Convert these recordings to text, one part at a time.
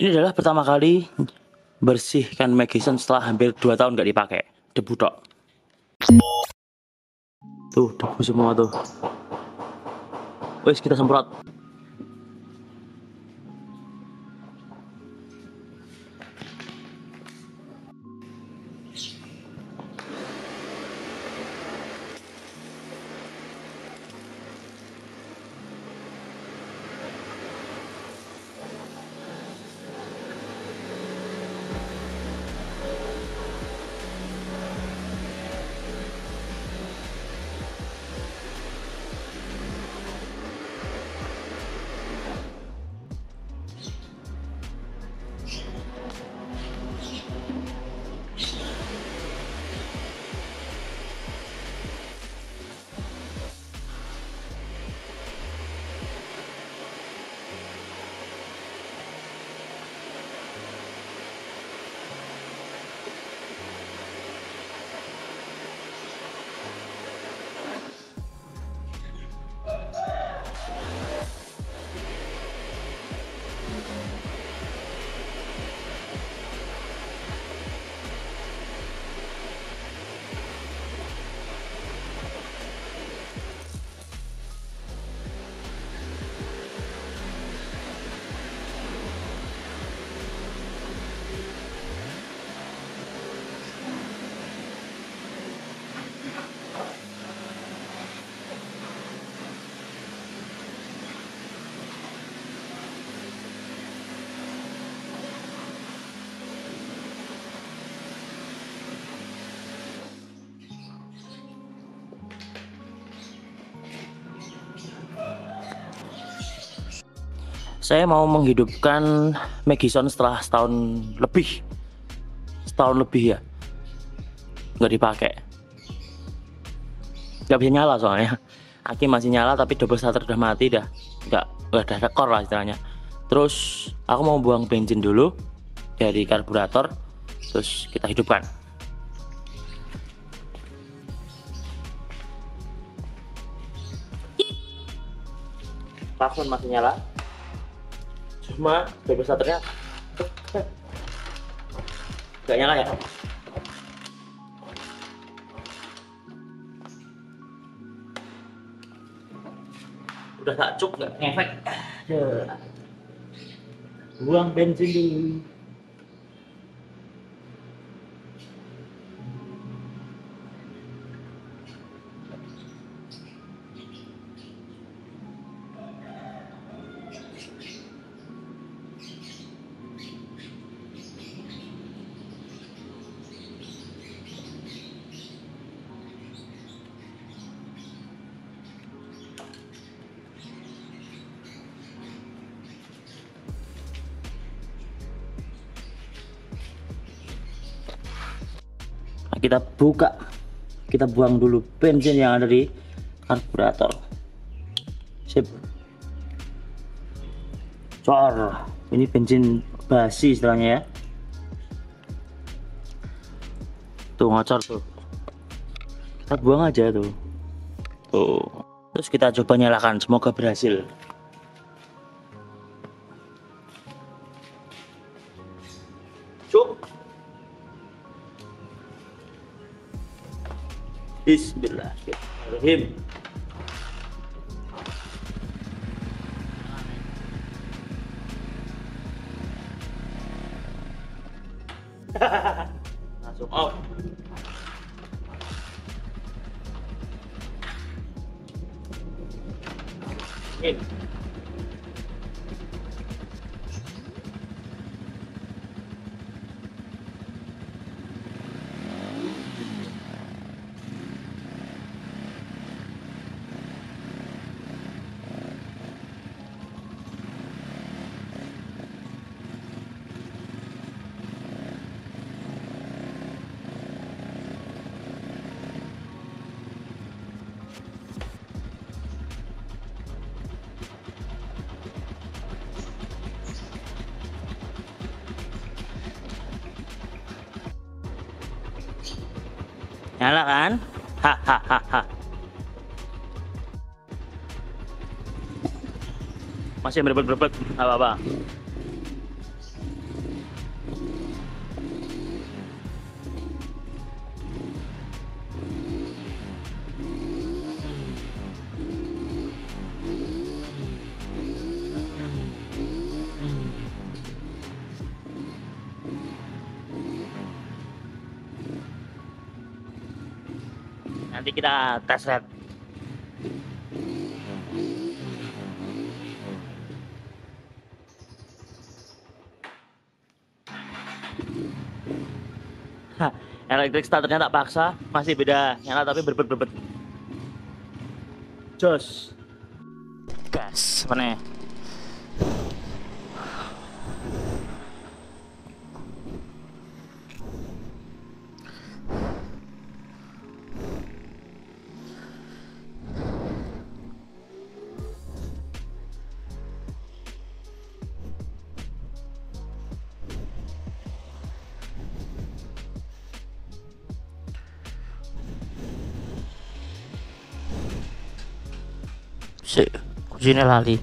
Ini adalah pertama kali bersihkan Magison setelah hampir 2 tahun nggak dipakai. Debu tok. Tuh, debu semua tuh. Wes kita semprot. Saya mau menghidupkan Magison setelah setahun lebih ya nggak dipakai, nggak bisa nyala soalnya aki masih nyala tapi double starter udah mati, dah nggak ada rekor lah istilahnya. Terus aku mau buang bensin dulu dari karburator, terus kita hidupkan. Klakson masih nyala, cuma double starternya nggak nyala ya. Udah tak cuk, nggak ngefek. Buang bensin dulu. Kita buka, kita buang dulu bensin yang ada di karburator. Sip. Cor, ini bensin basi istilahnya ya. Tuh ngocor tuh. Kita buang aja tuh. Tuh. Terus kita coba nyalakan, semoga berhasil. Cuk. Bismillahirrahmanirrahim. Langsung out. In. Nyala kan? Hahaha. Masih berebut-berebut, apa-apa. nanti kita tes red. Hah, elektrik starternya tak paksa, masih beda nyala tapi berbet-berbet. Jos. Gas, mana? Sik, kuncinya lali.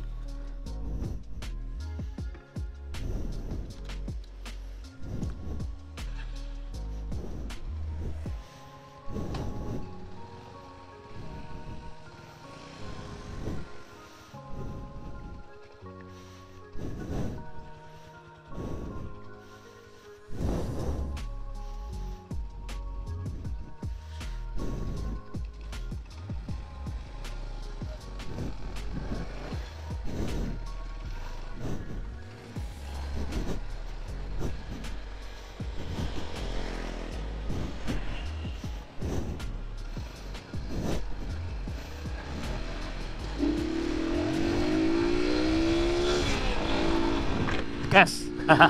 Gas.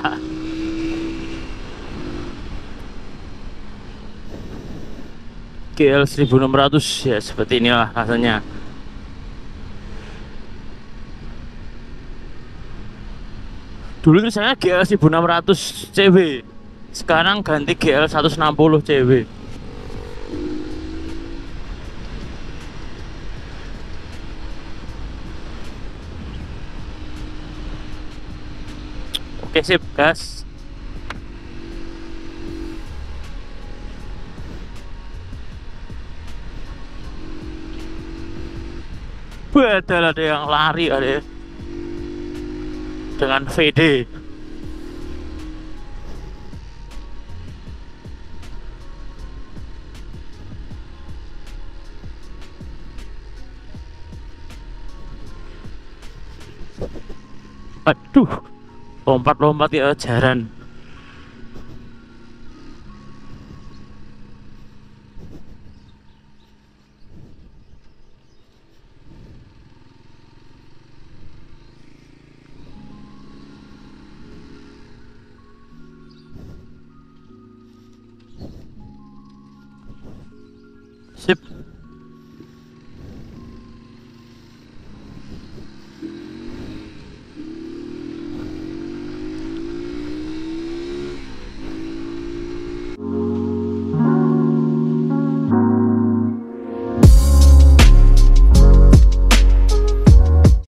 GL 1600 ya, seperti inilah rasanya. Dulu tulisannya GL 1600 CW, sekarang ganti GL 160 CW. Oke, sip, gas. Padahal ada yang lari, ada dengan VD. Aduh, lompat-lompat ya jaran. Sip.